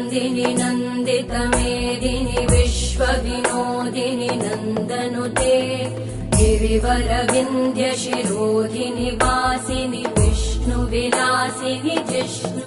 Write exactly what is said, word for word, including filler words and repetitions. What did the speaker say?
Nandini नन्दितमेदिनि विश्वविनोदिनि नन्दनुते गिरिवरविन्ध्यशिरोधिनि वासिनि विष्णुविलासिनि Jishnu.